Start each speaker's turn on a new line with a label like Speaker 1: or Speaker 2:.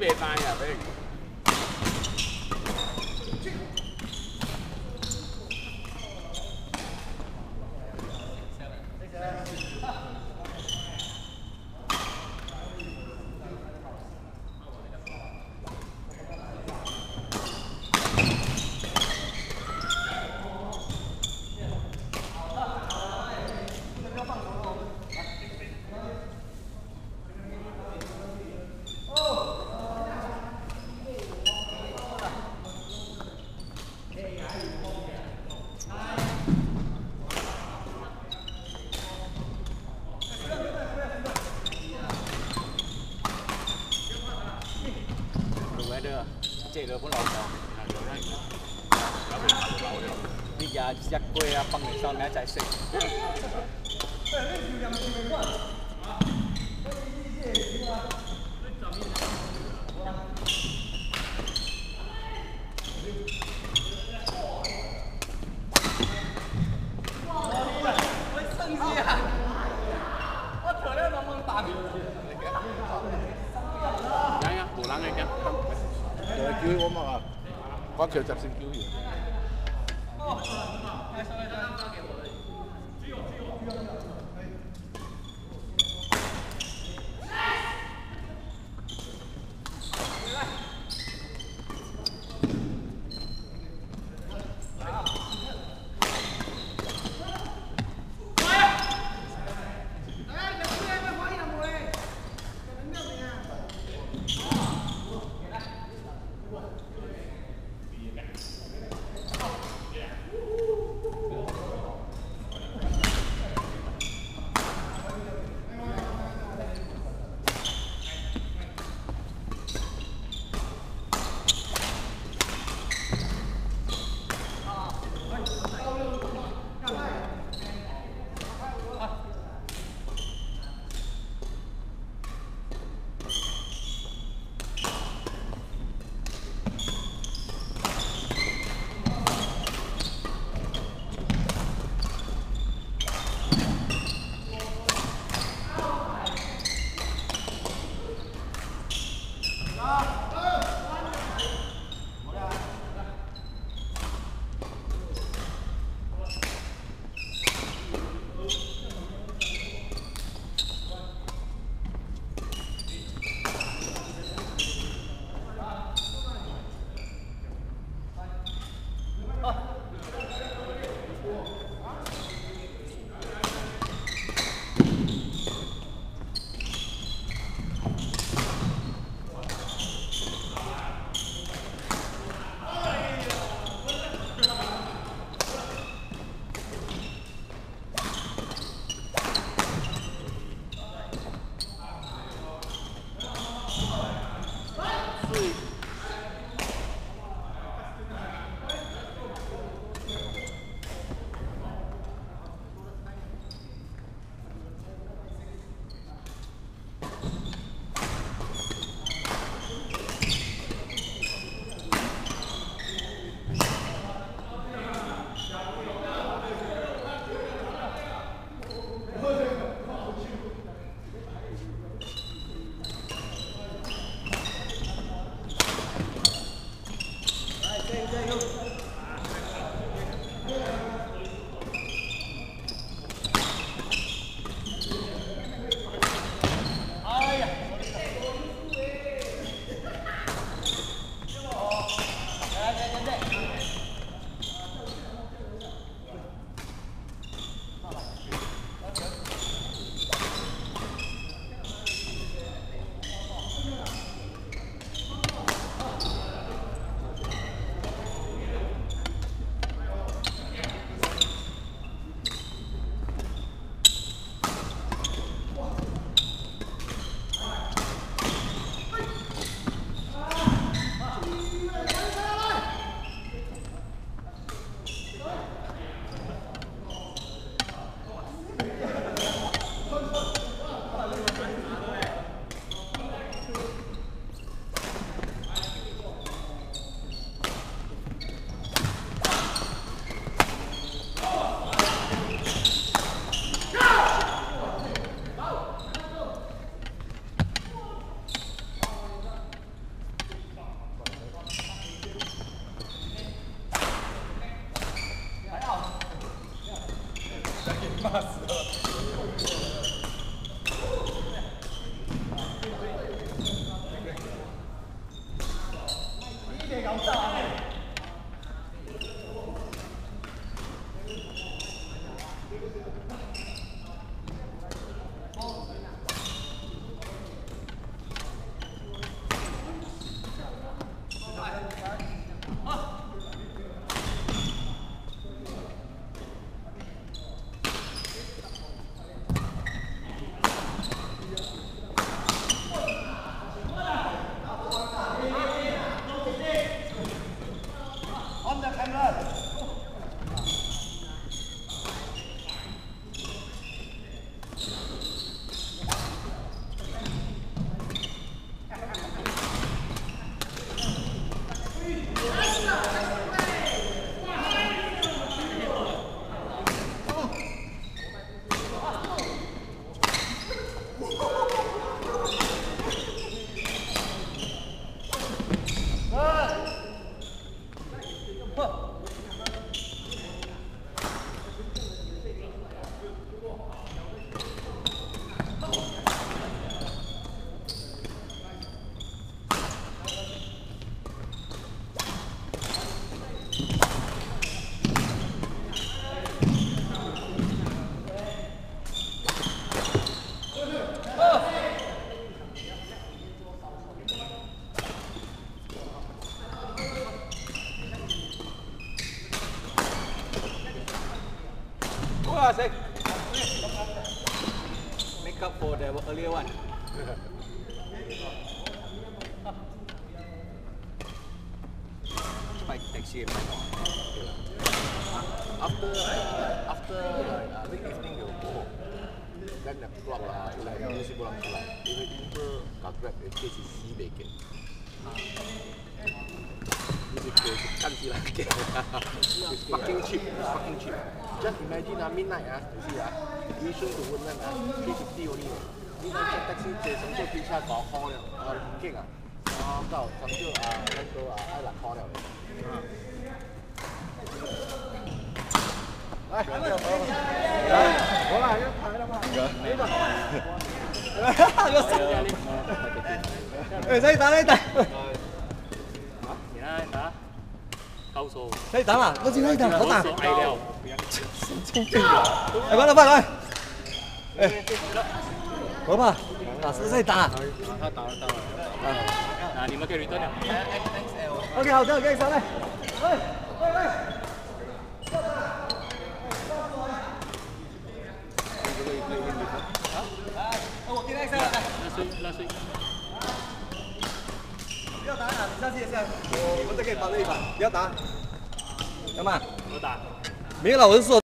Speaker 1: 袂知啊，袂。
Speaker 2: 这个本老高，你家吃过啊，放年烧明再食。
Speaker 1: 无人个惊。
Speaker 3: 叫我嘛啊，我叫10先叫伊。
Speaker 2: make up for the earlier one. Spike taxi.
Speaker 3: After late evening they will go home. Then the clock like music pulang pulang. Tiba-tiba kat Grab KCC vacant. Can't see like it's fucking cheap. It's fucking cheap. Just imagine midnight you see Yishun to Woodland 350 only. Midnight check taxi 借上咗機車講開了，唔驚啊！到上咗那個愛蘭開了。來，我來要拍了嘛？沒吧？
Speaker 1: 再打再打。
Speaker 2: 你來打，高手。
Speaker 1: 再打嘛，我今天打，好打。
Speaker 2: 矮了。
Speaker 1: 来吧来吧来。哎，我吧，打是再打。
Speaker 2: 他打了。那你們可以 return 了。
Speaker 1: OK 好的，可以上來。喂。我给你拉水。不要打啊！你下去下，我这可以帮着一把，不要打。干嘛？
Speaker 2: 我打。
Speaker 1: 没有了，我是说。